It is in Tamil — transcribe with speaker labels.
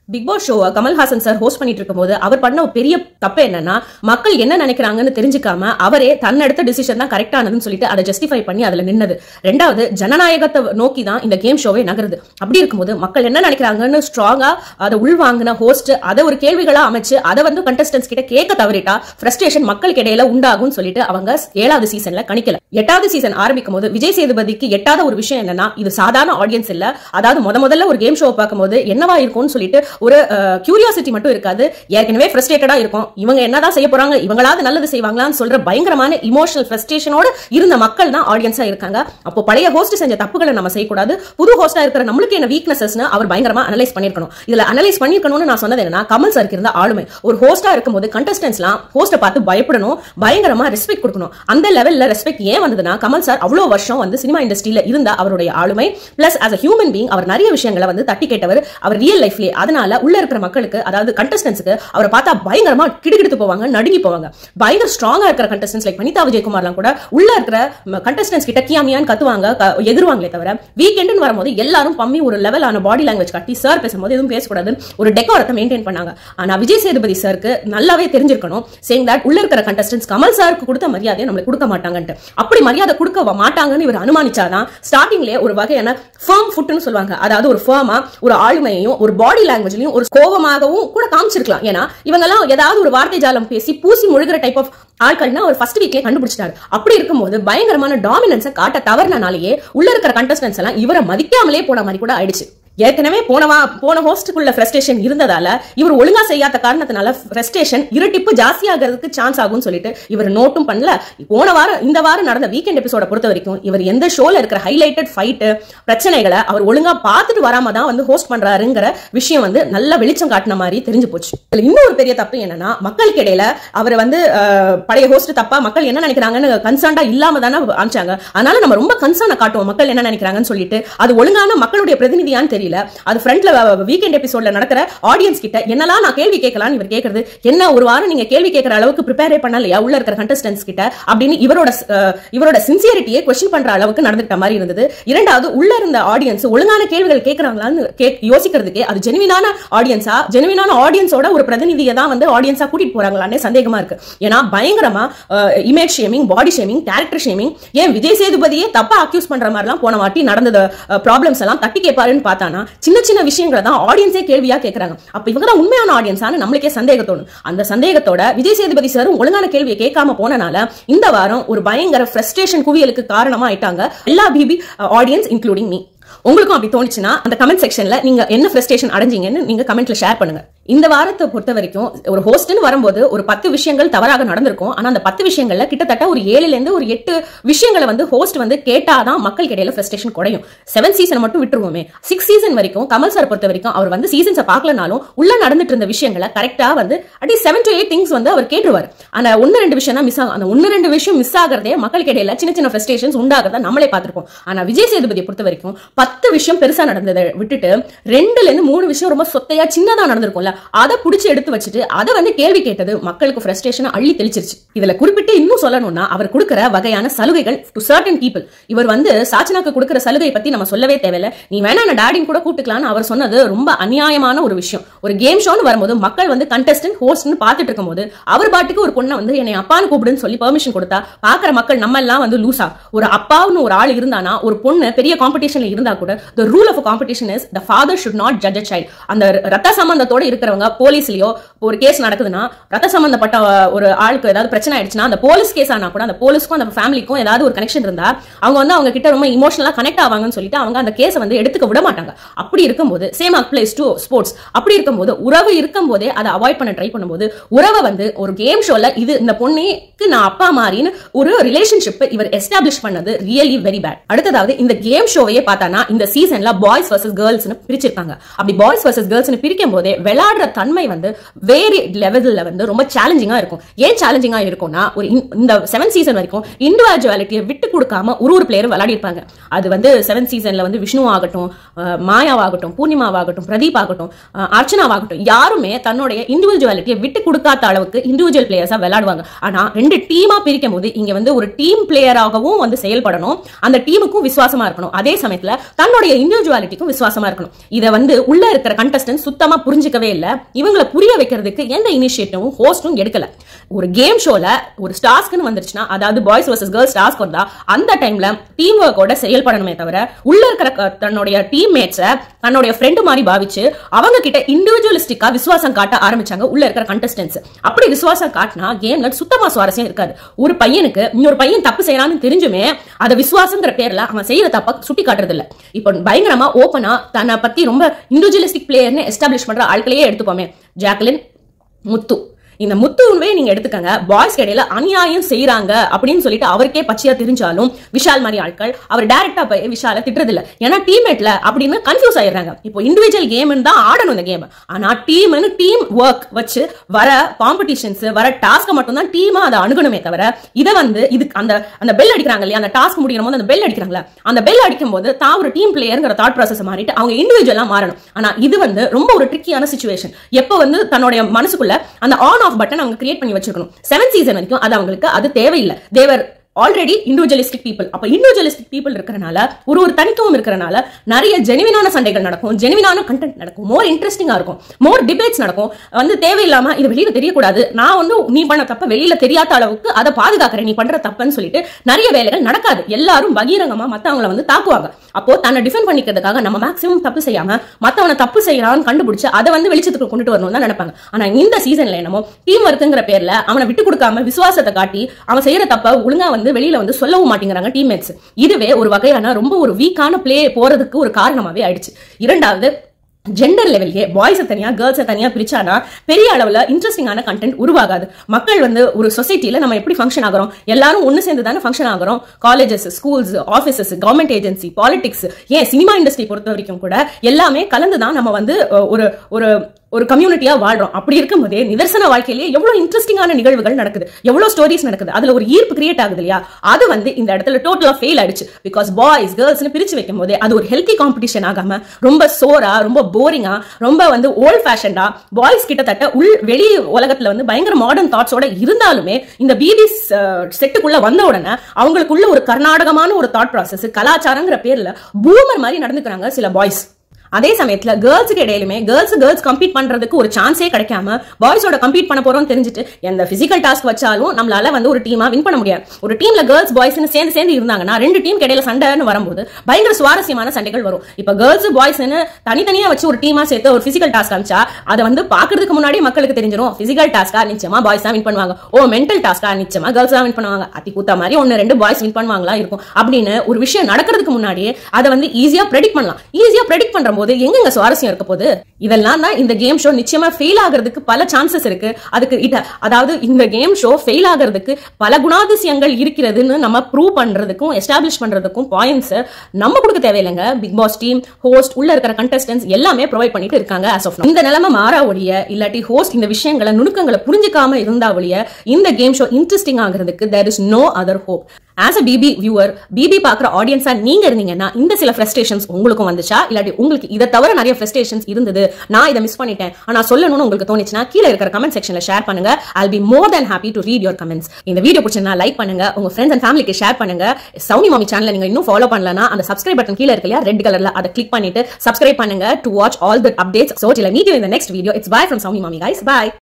Speaker 1: Big boss show Kamal Haasan sir host பண்ணிட்டு இருக்கும்போது அவர் பண்ண ஒரு பெரிய தப்பு என்னன்னா, மக்கள் என்ன நினைக்கிறாங்கன்னு தெரிஞ்சுக்காம அவரே தன்னெடுத்த டிசிஷன் தான் கரெக்டானதுன்னு சொல்லிட்டு அதை ஜஸ்டிஃபை பண்ணி அதுல நின்னது. ரெண்டாவது, ஜனநாயகத்தை நோக்கி தான் இந்த கேம் ஷோவே நகருது. அப்படி இருக்கும்போது மக்கள் என்ன நினைக்கிறாங்கன்னு ஸ்ட்ராங்கா அதை உள்வாங்கின ஹோஸ்ட் அதை ஒரு கேள்விகளா அமைச்சு அதை வந்து கண்டஸ்டன்ஸ் கிட்ட கேட்க தவறிட்டா ஃப்ரஸ்ட்ரேஷன் மக்களுக்கு இடையில உண்டாகும் சொல்லிட்டு அவங்க 7வது சீசன்ல கணிக்கல. 8வது சீசன் ஆரம்பிக்கும் போது விஜய் சேதுபதிக்கு எட்டாத ஒரு விஷயம் என்னன்னா, இது சாதாரண ஆடியன்ஸ் இல்ல, அதாவது முதல்ல ஒரு கேம் ஷோ பார்க்கும்போது என்னவா இருக்கும்னு சொல்லிட்டு ஒரு கியூரியாசிட்டி மட்டும் இருக்காது, ஏற்கனவே ஃப்ரஸ்ட்ரேட்டடா இருக்கும், இவங்க என்னதான் செய்ய போறாங்க, இவங்களாவது நல்லது செய்வாங்களான்னு சொல்ற பயங்கரமான இமோஷனல் ஃப்ரஸ்ட்ரேஷனோட இருந்த மக்கள் தான் ஆடியன்ஸா இருக்காங்க. அப்போ பழைய ஹோஸ்ட் செஞ்ச தப்புகளை நம்ம செய்யக்கூடாது, புது ஹோஸ்டா இருக்கிற நம்மளுக்கு என்ன வீக்னஸஸ்னு அவர் பயங்கரமா அனலைஸ் பண்ணிருக்கணும். இதுல அனலைஸ் பண்ணிருக்கணும்னு நான் சொன்னது என்னன்னா, கமல் சாருக்கு இருந்த ஆளுமை. ஒரு ஹோஸ்டா இருக்கும்போது கண்டஸ்டன்ஸ்லாம் ஹோஸ்ட பார்த்து பயப்படணும், பயங்கரமா ரெஸ்பெக்ட் கொடுக்கணும். அந்த லெவல்ல ரெஸ்பெக்ட் ஏன் வந்ததுன்னா, கமல் சார் அவ்வளவு வருஷம் வந்து சினிமா இண்டஸ்ட்ரியில இருந்த அவருடைய ஆளுமை plus as a human being அவர் நிறைய விஷயங்களை வந்து தட்டி கேட்டவர் அவர் ரியல் லைஃப்லயே. அதனால உள்ள இருக்கிற மக்களுக்கு, அதாவது கண்டஸ்டன்ஸ்க்கு அவரை பார்த்தா பயங்கரமா கிடுகிடுத்து போவாங்க, நடுங்கி போவாங்க. பயங்கர ஸ்ட்ராங்கா இருக்கிற கண்டஸ்டன்ஸ் லைக் வனிதா விஜயகுமார்லாம் கூட உள்ள இருக்கிற கண்டஸ்டன்ஸ் கிட்ட கியாமியான்னு கத்துவாங்க, எதிர்வாங்களே தவிர வீக்கெண்ட்னு வரும்போது எல்லாரும் பம்மி ஒரு லெவலான பாடி லாங்குவேஜ் காட்டி சார் பேசும்போது எதுவும் பேசக்கூடாது, ஒரு டெக்கோரத்தை மெயின்டைன் பண்ணாங்க. ஆனா விஜய் சேதுபதி சாருக்கு நல்லாவே தெரிஞ்சிருக்கணும், சேயிங் தட் உள்ள இருக்கிற கண்டஸ்டன்ஸ் கமல் சாருக்கு கொடுத்த மரியாதையை நம்மளுக்கு கொடுக்க மாட்டாங்கன்ட்டு. அப்படி மரியாதை கொடுக்க மாட்டாங்கன்னு இவர் அனுமானிச்சாதான் ஸ்டார்டிங்லேயே ஒரு வகையான ஃபர்ம் ஃபுட்னு சொல்லுவாங்க, அதாவது ஒரு ஃபர்மா ஒரு ஆளுமையையும் ஒரு பாடி லாங்குவேஜ்லயும் ஒரு கோபமாகவும் கூட காமிச்சிருக்கலாம். ஏன்னா இவங்கெல்லாம் ஏதாவது ஒரு வார்த்தை ஜாலம் பேசி பூசி முழுகிற டைப் ஆஃப் ஆட்கள்னா ஒரு ஃபர்ஸ்ட் வீக்லயே கண்டுபிடிச்சிட்டாரு. அப்படி இருக்கும்போது பயங்கரமான டாமினன்ஸை காட்ட தவறுனாலேயே உள்ள இருக்கிற கண்டஸ்டன்ஸ் எல்லாம் இவரை மதிக்காமலே போன மாதிரி கூட ஆயிடுச்சு. ஏற்கனவே போன ஹோஸ்டுக்குள்ள ஃப்ரஸ்ட்ரேஷன் இருந்ததால இவர் ஒழுங்கா செய்யாத காரணத்தினால ஃப்ரஸ்ட்ரேஷன் இரட்டிப்பு ஜாஸ்தியாகிறதுக்கு சான்ஸ் ஆகும்னு சொல்லிட்டு இவர் நோட்டும் பண்ணல. இந்த வாரம் நடந்த வீக்கெண்ட் எபிசோட பொறுத்த வரைக்கும் இவர் எந்த ஷோல இருக்கிற ஹைலைட்டட் ஃபைட் பிரச்சனைகளை அவர் ஒழுங்கா பார்த்துட்டு வராம தான் வந்து ஹோஸ்ட் பண்றாருங்கிற விஷயம் வந்து நல்ல வெளிச்சம் காட்டின மாதிரி தெரிஞ்சு போச்சு. இதுல இன்னொரு பெரிய தப்பு என்னன்னா, மக்களுக்கு இடையில அவர் வந்து பழைய ஹோஸ்ட் தப்பா மக்கள் என்ன நினைக்கிறாங்கன்னு கன்சர்ன்டா இல்லாம தானே அனுப்பிச்சாங்க. அதனால நம்ம ரொம்ப கன்சர்னை காட்டுவோம் மக்கள் என்ன நினைக்கிறாங்கன்னு சொல்லிட்டு, அது ஒழுங்கான மக்களுடைய பிரதிநிதியான்னு தெரியல. அது ஃப்ரண்ட்ல வீக்கெண்ட் எபிசோட்ல நடக்கிற ஆடியன்ஸ் கிட்ட என்னலாம் நான் கேள்வி கேட்கலாம் இவர் கேக்குறது என்ன, ஒரு வாரம் நீங்க கேள்வி கேட்கிற அளவுக்கு ப்ரிப்பேரே பண்ணலையா உள்ள இருக்கிற கண்டஸ்டன்ஸ் கிட்ட அப்படின்னு இவரோட சின்சியரிட்டியை क्वेश्चन பண்ற அளவுக்கு நடந்துட்ட மாதிரி இருந்தது. இரண்டாவது, உள்ள இருந்த ஆடியன்ஸ் ஒழுங்கான கேள்விகள் கேட்கறாங்களான்னு யோசிக்கிறதுக்கே அது ஜெனுவினான ஆடியன்ஸோட ஒரு பிரதிநிதியை தான் வந்து ஆடியன்ஸா கூட்டிட்டு போறாங்களான்னு சந்தேகமா இருக்கு. ஏன்னா பயங்கரமா image shaming, body shaming, character shaming, ஏன் விஜய் சேதுபதியே தப்பா அக்யூஸ் பண்ற மாதிரிலாம் போன வாட்டி நடந்த ப்ராப்ளம்ஸ் எல்லாம் தட்டி கேட்பாருன்னு பார்த்தானா சின்ன சின்ன விஷயங்களை தான் ஆடியன்ஸே கேள்வியா கேட்கறாங்க. அப்ப இவங்க தான் உண்மையான ஆடியன்ஸான்னு நம்மளுக்கே சந்தேகம் தோணும். அந்த சந்தேகத்தோட விஜய் சேதுபதி சாரும் ஒழுங்கான கேள்வியை கேட்காம போனனால இந்த வாரம் ஒரு பயங்கர ஃப்ரஸ்ட்ரேஷன் குவியலுக்கு காரணமா ஆயிட்டாங்க எல்லா பிபி ஆடியன்ஸ் இன்க்ளூடிங் மீ. உங்களுக்கும் அப்படி தோணுச்சுன்னா அந்த கமெண்ட் செக்ஷன்ல நீங்க என்ன ஃப்ரஸ்ட்ரேஷன் அடைஞ்சீங்கன்னு நீங்க கமெண்ட்ல ஷேர் பண்ணுங்க. இந்த வாரத்தை பொறுத்த வரைக்கும் ஒரு ஹோஸ்ட்னு வரும்போது ஒரு 10 விஷயங்கள் தவறாக நடந்திருக்கும். ஆனா அந்த 10 விஷயங்கள்ல கிட்டத்தட்ட ஒரு 7ல இருந்து ஒரு 8 விஷயங்களை வந்து ஹோஸ்ட் வந்து கேட்டாதான் மக்களுக்கு இடையில ஃப்ரஸ்ட்ரேஷன் குறையும். 7 சீசன் மட்டும் விட்டுருவோமே, 6 சீசன் வரைக்கும் கமல் சார் பொறுத்த வரைக்கும் அவர் வந்து சீசன்ஸை பார்க்கலனாலும் உள்ள நடந்துட்டு இருந்த விஷயங்களை கரெக்டா வந்து அட்லீஸ்ட் 7 to 8 திங்ஸ் வந்து அவர் கேட்டுருவார். ஆனா 1-2 விஷயம் தான் மிஸ் ஆகும். அந்த 1-2 விஷயம் மிஸ் ஆகிறதே மக்களுக்கு இடையில சின்ன சின்ன ஃப்ரஸ்ட்ரேஷன்ஸ் உண்டாகிறத நம்மளே பார்த்திருப்போம். ஆனா விஜய் சேதுபதியை பொறுத்த வரைக்கும் 10 விஷயம் பெருசா நடந்ததை விட்டுட்டு 2ல இருந்து 3 விஷயம் ரொம்ப சொத்தையா சின்னதா நடந்திருக்கும்ல, அதை புடிச்சு எடுத்து வச்சுட்டு அதை வந்து கேள்வி கேட்டது மக்களுக்கு ஃப்ரஸ்ட்ரேஷனை அள்ளி தெளிச்சிருச்சு. இதுல குறிப்பிட்டு இன்னும் சொல்லணும்னா அவர் கொடுக்கிற வகையான சலுகைகள் டு சர்டன் பீப்புள். இவர் வந்து சாச்சனாக்கு கொடுக்கிற சலுகை பத்தி நம்ம சொல்லவே தேவையில்ல. நீ வேணா நான் டாடின்னு கூட கூப்பிட்டுக்கலாம்னு அவர் சொன்னது ரொம்ப அநியாயமான ஒரு விஷயம். ஒரு கேம் ஷோன்னு வரும்போது மக்கள் வந்து கண்டஸ்டன்ட் ஹோஸ்ட்னு பார்த்துட்டு இருக்கும்போது அவர் பாட்டுக்கு ஒரு பொண்ணை வந்து என்னை அப்பான்னு கூப்பிடுன்னு சொல்லி பெர்மிஷன் கொடுத்தா பாக்குற மக்கள் நம்ம எல்லாம் வந்து லூசா. ஒரு அப்பாவுன்னு ஒரு ஆள் இருந்தானா, ஒரு பொண்ணு பெரிய காம்படிஷன்ல இருந்தா கூட the rule of a competition is the father should not judge a child. அந்த ரத்த சம்பந்தத்தோட இருக்கிறவங்க போலீஸ்லயோ ஒரு கேஸ் நடக்குதுன்னா, ரத்த சம்பந்தப்பட்ட ஒரு ஆளுக்கு ஏதாவது பிரச்சனை ஆயிடுச்சுன்னா அந்த போலீஸ் கேஸ் ஆனா கூட அந்த போலீஸ்க்கும் அந்த ஃபேமிலிக்கும் ஏதாவது ஒரு கனெக்ஷன் இருந்தா அவங்க வந்து அவங்க கிட்ட ரொம்ப இமோஷனலா கனெக்ட் ஆவாங்கன்னு சொல்லிட்டு அவங்க அந்த கேஸை வந்து எடுத்துக்க விட மாட்டாங்க. அப்படி இருக்கும்போது சேம் அப்ளைஸ் டு ஸ்போர்ட்ஸ். அப்படி இருக்கும்போது உறவு இருக்கும் போதே அதை அவாய்ட் பண்ண ட்ரை பண்ணும்போது உறவை வந்து ஒரு கேம் ஷோல இது இந்த பொண்ணுக்கு நான் அப்பா மாதிரின்னு ஒரு ரிலேஷன்ஷிப் இவர் எஸ்டாப்ளிஷ் பண்ணது ரியலி வெரி பேட். அடுத்ததாவது இந்த கேம் ஷோவையே பார்த்தானா இந்த சீசன்ல பாய்ஸ் வர்சஸ் கேர்ள்ஸ் பிரிச்சிருக்காங்க. அப்படி பாய்ஸ் வர்சஸ் கேர்ள்ஸ் பிரிக்கும் போதே வெளா விளையாடுற தன்மை வந்து வேறு லெவல்ல வந்து ரொம்ப சேலஞ்சிங்கா இருக்கும். ஏன் சேலஞ்சிங்கா இருக்கும்னா, ஒரு இந்த 7 சீசன் வரைக்கும் இண்டிவிஜுவாலிட்டியை விட்டு கொடுக்காம ஒரு பிளேயர் விளையாடி இருப்பாங்க. அது வந்து 7 சீசன்ல வந்து விஷ்ணு ஆகட்டும், மாயாவாகட்டும், பூர்ணிமாவாகட்டும், பிரதீப் ஆகட்டும், அர்ச்சனாவாகட்டும், யாருமே தன்னுடைய இண்டிவிஜுவாலிட்டியை விட்டு கொடுக்காத அளவுக்கு இண்டிவிஜுவல் பிளேயர்ஸா விளையாடுவாங்க. ஆனா 2 டீமா பிரிக்கும் போது இங்க வந்து ஒரு டீம் பிளேயராகவும் வந்து செயல்படணும், அந்த டீமுக்கும் விசுவாசமா இருக்கணும், அதே சமயத்துல தன்னுடைய இண்டிவிஜுவாலிட்டிக்கும் விசுவாசமா இருக்கணும். இதை வந்து உள்ள இருக்கிற கண்டஸ்டன்ட் சுத்தமா புரிஞ்சிக்கவே இல்லை. இவங்களை புரிய வைக்கிறதுக்கு எந்த இனிஷியேட்டிவும் ஹோஸ்டும் எடுக்கல. ஒரு கேம் ஷோல ஒரு டாஸ்க்னு வந்துருச்சுன்னா, அதாவது பாய்ஸ் வர்சஸ் கேர்ள்ஸ் டாஸ்க் வந்தா அந்த டைம்ல டீம் ஒர்க்கோட செயல்படணுமே தவிர உள்ள இருக்கிற தன்னுடைய டீம்மேட்ஸை தன்னுடைய ஃப்ரெண்டு மாதிரி பாவிச்சு அவங்க கிட்ட இண்டிவிஜுவலிஸ்டிக்கா விசுவாசம் காட்ட ஆரம்பிச்சாங்க உள்ள இருக்கிற கண்டஸ்டன்ட்ஸ். அப்படி விசுவாசம் காட்டினா கேம்ல சுத்தமா சுவாரஸ்யம் இருக்காது. ஒரு பையனுக்கு இன்னொரு பையன் தப்பு செய்யறான்னு தெரிஞ்சுமே அதை விசுவாசங்கிற பேர்ல அவன் செய்யற தப்ப சுட்டி காட்டுறது இல்ல. இப்போ பயங்கரமா ஓப்பனா தன்னை பத்தி ரொம்ப இண்டிவிஜுவலிஸ்டிக் பிளேயர்னு எஸ்டாப்ளிஷ் பண்ற ஆட்களையே எடுத்துப்போமே, ஜாக்லின், முத்து. இந்த முத்துவே நீங்க எடுத்துக்கங்க, பாய்ஸ் இடையில அநியாயம் செய்யறாங்க அப்படின்னு சொல்லிட்டு அவருக்கே பச்சையா தெரிஞ்சாலும் விஷால் மாதிரி ஆட்கள் அவர் டைரக்டா போய் விஷால திட்டுறது இல்ல. ஏன்னா டீம்மேட்ல அப்படின்னு கன்ஃபியூஸ் ஆயிடுறாங்க. இப்போ இண்டிவிஜுவல் கேம் தான் ஆடணும் இந்த கேம், ஆனா டீம் ஒர்க் வச்சு வர காம்படிஷன்ஸ் வர டாஸ்க் மட்டும் தான் டீமா அதை அணுகணுமே தவிர இதை வந்து இதுக்கு அந்த பெல் அடிக்கிறாங்க இல்லையா, அந்த டாஸ்க் முடியும் போது அந்த பெல் அடிக்கிறாங்களா, அந்த பெல் அடிக்கும் போது தான் ஒரு டீம் பிளேயர்ங்கிற தாட் ப்ராசஸ் மாறிட்டு அவங்க இண்டிவிஜுவலா மாறணும். ஆனா இது வந்து ரொம்ப ஒரு ட்ரிக்கியான சிச்சுவேஷன். எப்போ வந்து தன்னுடைய மனசுக்குள்ள அந்த ஆன் ஆஃப் பட்டன் அவங்க கிரியேட் பண்ணி வச்சிருக்கணும். 7 சீசன் வரைக்கும் அது அவங்களுக்கு அது தேவையில்லை. They are already individualistic people. அப்ப இண்டிவிஜுவலிஸ்டிக் பீப்புள் இருக்கிறனால ஒரு தனித்துவம் இருக்கிறனால நிறைய ஜெனுவினான சண்டைகள் நடக்கும், ஜெனுவினான கண்டென்ட் நடக்கும், மோர் இன்ட்ரெஸ்டிங்கா இருக்கும், மோர் டிபேட்ஸ் நடக்கும். வந்து தேவையில்லாம இது வெளியில தெரியக்கூடாது, நான் வந்து நீ பண்ண தப்ப வெளியில தெரியாத அளவுக்கு அதை பாதுகாக்கிறேன், நீ பண்ற தப்புன்னு சொல்லிட்டு நிறைய வேலைகள் நடக்காது. எல்லாரும் பகிரங்கமா மத்தவங்களை வந்து தாக்குவாங்க. அப்போ தன்னை டிஃபெண்ட் பண்ணிக்கிறதுக்காக நம்ம மேக்ஸிமம் தப்பு செய்யாம மத்தவனை தப்பு செய்யறான்னு கண்டுபிடிச்சு அதை வந்து வெளிச்சத்துக்கு கொண்டுட்டு வரணும் தான் நினைப்பாங்க. ஆனா இந்த சீசன்ல என்னமோ டீம் ஒர்க்குங்கிற பேர்ல அவனை விட்டு கொடுக்காம விசுவாசத்தை காட்டி அவன் செய்யற தப்ப ஒழுங்கா வந்து வெளியில வந்து சொல்லவும் மாட்டேங்கிறாங்க டீம்மேட்ஸ். இதுவே ஒரு வகையான ரொம்ப ஒரு வீக்கான பிளே போறதுக்கு ஒரு காரணமாவே ஆயிடுச்சு. இரண்டாவது, ஜெண்டர் லெவல்லே பாய்ஸ் தனியா கேர்ள்ஸ் தனியா பிரிச்சானா பெரிய அளவுல இன்ட்ரெஸ்டிங்கான கண்டென்ட் உருவாகாது. மக்கள் வந்து ஒரு சொசைட்டில நம்ம எப்படி ஃபங்க்ஷன் ஆகிறோம், எல்லாரும் ஒன்னு சேர்ந்து தானே ஃபங்க்ஷன் ஆகிறோம். Colleges, schools, offices, government agency, politics, ஏன் சினிமா இண்டஸ்ட்ரி பொறுத்த வரைக்கும் கூட எல்லாமே கலந்துதான் நம்ம வந்து ஒரு கம்யூனிட்டியா வாழ்றோம். அப்படி இருக்கும்போதே நிதர்சன வாழ்க்கையிலேயே எவ்வளவு இன்ட்ரெஸ்டிங்கான நிகழ்வுகள் நடக்குது, எவ்வளவு ஸ்டோரிஸ் நடக்குது, அதுல ஒரு ஈர்ப்பு கிரியேட் ஆகுது இல்லையா. அது வந்து இந்த இடத்துல டோட்டலா ஃபெயில் ஆயிடுச்சு. பிகாஸ் பாய்ஸ் கேர்ள்ஸ் பிரிச்சு வைக்கும் போதே அது ஒரு ஹெல்தி காம்படிஷன் ஆகாம ரொம்ப சோரா, ரொம்ப போரிங்கா, ரொம்ப வந்து ஓல்ட் ஃபேஷன்டா, பாய்ஸ் கிட்டத்தட்ட வெளி உலகத்துல வந்து பயங்கர மாடர்ன் தாட்ஸோட இருந்தாலுமே இந்த பிபி செட்டுக்குள்ள வந்த உடனே அவங்களுக்குள்ள ஒரு கர்நாடகமான ஒரு தாட் ப்ராசஸ், கலாச்சாரங்கிற பேர்ல பூமர் மாதிரி நடந்துக்கிறாங்க சில பாய்ஸ். அதே சமயத்துல கேர்ள்ஸுக்கு இடையிலுமே கேர்ள்ஸ் கம்பீட் பண்றதுக்கு ஒரு சான்ஸே கிடைக்காம பாய்ஸோட கம்பீட் பண்ண போறோம்னு தெரிஞ்சுட்டு எந்த பிசிக்கல் டாஸ்க் வச்சாலும் நம்மளால வந்து ஒரு டீமா வின் பண்ண முடியாது. ஒரு டீம்ல கேர்ள்ஸ் பாய்ஸ் சேர்ந்து இருந்தாங்கன்னா 2 டீம் இடையில சண்டைன்னு வரும்போது பயங்கர சுவாரஸ்யமான சண்டைகள் வரும். இப்ப கேர்ள்ஸ் பாய்ஸ் தனித்தனியா வச்சு ஒரு டீமா சேர்த்து ஒரு பிசிக்கல் டாஸ்க் காமிச்சா அதை வந்து பாக்குறதுக்கு முன்னாடி மக்களுக்கு தெரிஞ்சிடும், பிசிக்கல் டாஸ்கா நிச்சயமா பாய்ஸ் தான் வின் பண்ணுவாங்க, மென்டல் டாஸ்கா நிச்சயமா கேர்ள்ஸ் தான் வின் பண்ணுவாங்க, அத்தி கூத்தா மாதிரி 1-2 பாய்ஸ் வின் பண்ணுவாங்களா இருக்கும் அப்படின்னு ஒரு விஷயம் நடக்கிறதுக்கு முன்னாடியே அதை வந்து ஈஸியா ப்ரெடிக்ட் பண்ணலாம். ஈஸியா ப்ரெடிக்ட் பண்ற போது எங்க சுவாரஸ்யம் இருக்க போது? இதெல்லாம் தான் இந்த கேம் ஷோ நிச்சயமா ஃபெயில் ஆகிறதுக்கு பல சான்சஸ் இருக்கு. அதுக்கு அதாவது இந்த கேம் ஷோ ஃபெயில் ஆகிறதுக்கு பல குணாதிசயங்கள் இருக்கிறதுன்னு நம்ம ப்ரூவ் பண்றதுக்கும் எஸ்டாப்ளிஷ் பண்றதுக்கும் பாயிண்ட்ஸ் நம்ம கொடுக்க தேவையில்லைங்க. பிக் பாஸ் டீம், ஹோஸ்ட், உள்ள இருக்கிற கண்டஸ்டன்ட்ஸ் எல்லாமே ப்ரொவைட் பண்ணிட்டு இருக்காங்க. as of now இந்த நிலைமை மாறா ஒழிய இல்லாட்டி ஹோஸ்ட் இந்த விஷயங்களை நுணுக்கங்களை புரிஞ்சுக்காம இருந்தா ஒழிய இந்த கேம் ஷோ இன்ட்ரெஸ்டிங் ஆகிறதுக்கு there is no other hope. As a BB viewer, BB பாக்குற ஆடியன்ஸா நீங்க இருந்தீங்கன்னா இந்த சில ஃப்ரஸ்ட்ரேஷன்ஸ் உங்களுக்கும் வந்துச்சா, இல்லாட்டி உங்களுக்கு இதை தவிர நிறைய ஃப்ரஸ்ட்ரேஷன்ஸ் இருந்தது, நான் இதை மிஸ் பண்ணிட்டேன் ஆனா சொல்லணும்னு உங்களுக்கு தோணுச்சுன்னா கீழே இருக்கிற கமெண்ட் செக்ஷன்ல ஷேர் பண்ணுங்க. I'll be more than happy to read your comments. இந்த வீடியோ பிடிச்சிருந்தா லைக் பண்ணுங்க, உங்க ஃப்ரெண்ட்ஸ் அண்ட் ஃபேமிலிக்கு ஷேர் பண்ணுங்க. சவுனி மாமி சேனலை நீங்க இன்னும் ஃபாலோ பண்ணலனா அந்த சப்ஸ்கிரைப் பட்டன் கீழே இருக்கு இல்லையா ரெட் கலர்ல, அதை கிளிக் பண்ணிட்டு சப்ஸ்கிரைப் பண்ணுங்க to watch all the updates. So till I meet you in the next video, it's bye from Sauni Mami guys. Bye.